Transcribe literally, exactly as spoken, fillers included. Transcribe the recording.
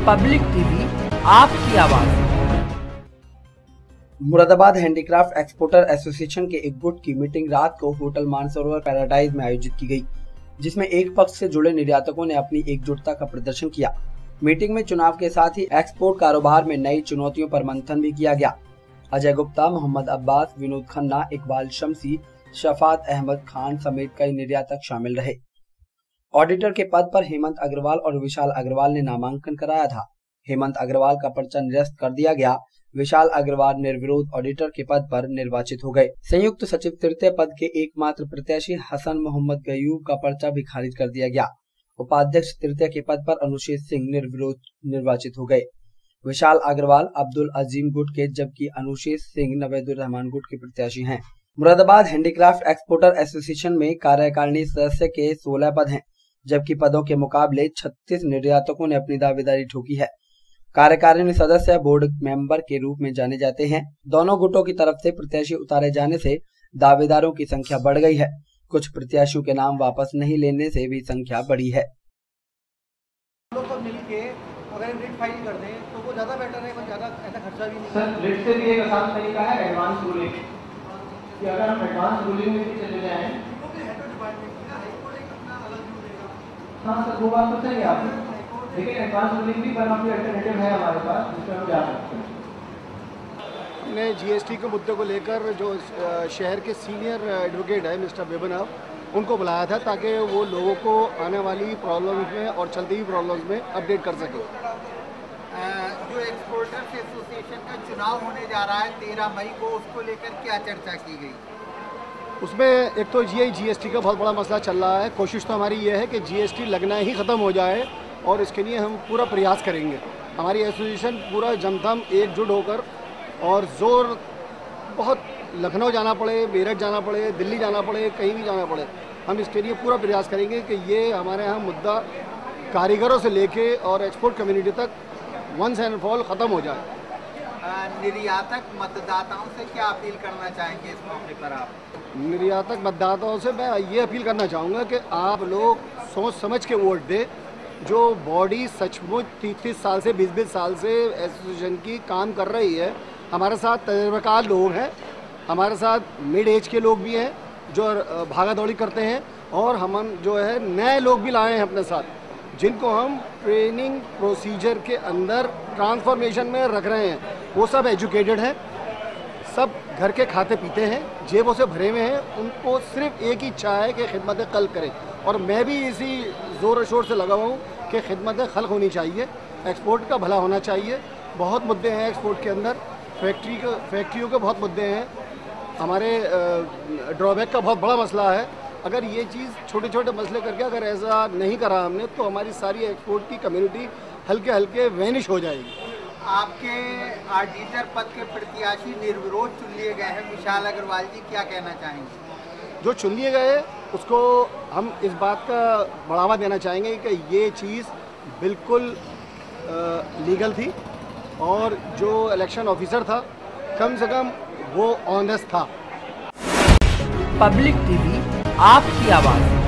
Public TV, आपकी आवाज। Moradabad handicraft exporter association के एक गुट की मीटिंग रात को होटल मानसरोवर पैराडाइज में आयोजित की गई, जिसमें एक पक्ष से जुड़े निर्यातकों ने अपनी एकजुटता का प्रदर्शन किया। मीटिंग में चुनाव के साथ ही एक्सपोर्ट कारोबार में नई चुनौतियों पर मंथन भी किया गया। अजय गुप्ता, मोहम्मद अब्बास, विनोद खन्ना, इकबाल शमसी, शफात अहमद खान समेत कई निर्यातक शामिल रहे। ऑडिटर के पद पर हेमंत अग्रवाल और विशाल अग्रवाल ने नामांकन कराया था। हेमंत अग्रवाल का पर्चा निरस्त कर दिया गया। विशाल अग्रवाल निर्विरोध ऑडिटर के पद पर निर्वाचित हो गए। संयुक्त सचिव तृतीय पद के एकमात्र प्रत्याशी हसन मोहम्मद गयूब का पर्चा भी खारिज कर दिया गया। उपाध्यक्ष तृतीय के पद पर अनुशेष सिंह निर्विरोध निर्वाचित हो गए। विशाल अग्रवाल अब्दुल अजीम गुट के, जबकि अनुशेष सिंह नवेदुर रहमान गुट के प्रत्याशी हैं। मुरादाबाद हैंडीक्राफ्ट एक्सपोर्टर एसोसिएशन में कार्यकारिणी सदस्य के सोलह पद हैं, जबकि पदों के मुकाबले छत्तीस निर्यातकों ने अपनी दावेदारी ठोकी है। कार्यकारिणी सदस्य बोर्ड मेंबर के रूप में जाने जाते हैं। दोनों गुटों की तरफ से प्रत्याशी उतारे जाने से दावेदारों की संख्या बढ़ गई है। कुछ प्रत्याशियों के नाम वापस नहीं लेने से भी संख्या बढ़ी है। लोग सब मिलके अगर रिट फाइल कर दें तो वो ज़्यादा बेटर है, कोई ज़्यादा ऐसा खर्चा भी नहीं। सर, रिट से भी एक आसान तरीका है एडवांस रूलिंग, कि अगर हम एडवांस रूलिंग में भी चले जाएं तो फिर हेड डिपार्टमेंट की ना हाईकोर्ट एक अपना अलग व्यू देगा। हाँ सर, वो बात तो सही है आपकी, लेकिन एडवांस रूलिंग भी वन ऑफ द अल्टरनेटिव है हमारे पास, जिसमें हम जा सकते हैं। ने जीएसटी के मुद्दे को लेकर जो शहर के सीनियर एडवोकेट है मिस्टर बेबनाव, उनको बुलाया था ताकि वो लोगों को आने वाली प्रॉब्लम्स में और चलती हुई प्रॉब्लम्स में अपडेट कर सके। जो एक्सपोर्टर्स एसोसिएशन का चुनाव होने जा रहा है तेरह मई को, उसको लेकर क्या चर्चा की गई? उसमें एक तो जी जीएसटी का बहुत बड़ा मसला चल रहा है। कोशिश तो हमारी ये है कि जीएसटी लगना ही ख़त्म हो जाए और इसके लिए हम पूरा प्रयास करेंगे। हमारी एसोसिएशन पूरा जमथम एकजुट होकर, और ज़ोर बहुत लखनऊ जाना पड़े, मेरठ जाना पड़े, दिल्ली जाना पड़े, कहीं भी जाना पड़े, हम इसके लिए पूरा प्रयास करेंगे कि ये हमारे यहाँ मुद्दा कारीगरों से लेके और एक्सपोर्ट कम्युनिटी तक वंस एंड फॉल ख़त्म हो जाए। निर्यातक मतदाताओं से क्या अपील करना चाहेंगे इस मौके पर आप? निर्यातक मतदाताओं से मैं ये अपील करना चाहूँगा कि आप लोग सोच समझ के वोट दें। जो बॉडी सचमुच तीस तीस साल से बीस बीस साल से एसोसिएशन की काम कर रही है, हमारे साथ तजुर्बेकार लोग हैं, हमारे साथ मिड एज के लोग भी हैं जो भागा दौड़ी करते हैं, और हम जो है नए लोग भी लाए हैं अपने साथ, जिनको हम ट्रेनिंग प्रोसीजर के अंदर ट्रांसफॉर्मेशन में रख रहे हैं। वो सब एजुकेटेड हैं, सब घर के खाते पीते हैं, जेबों से भरे हुए हैं। उनको सिर्फ एक ही इच्छा है कि खिदमत खल्क करें, और मैं भी इसी ज़ोर शोर से लगा हुआ हूँ कि खिदमत खल्क होनी चाहिए, एक्सपोर्ट का भला होना चाहिए। बहुत मुद्दे हैं एक्सपोर्ट के अंदर, फैक्ट्री का फैक्ट्रियों के बहुत मुद्दे हैं, हमारे ड्रॉबैक का बहुत बड़ा मसला है। अगर ये चीज़ छोटे छोटे मसले करके अगर ऐसा नहीं करा हमने, तो हमारी सारी एक्सपोर्ट की कम्युनिटी हल्के हल्के वैनिश हो जाएगी। आपके ऑडिटर पद के प्रत्याशी निर्विरोध चुन लिए गए हैं, विशाल अग्रवाल जी, क्या कहना चाहेंगे? जो चुन लिए गए उसको हम इस बात का बढ़ावा देना चाहेंगे कि ये चीज़ बिल्कुल लीगल थी, और जो इलेक्शन ऑफिसर था कम से कम वो ऑनेस्ट था। पब्लिक टीवी, आपकी आवाज।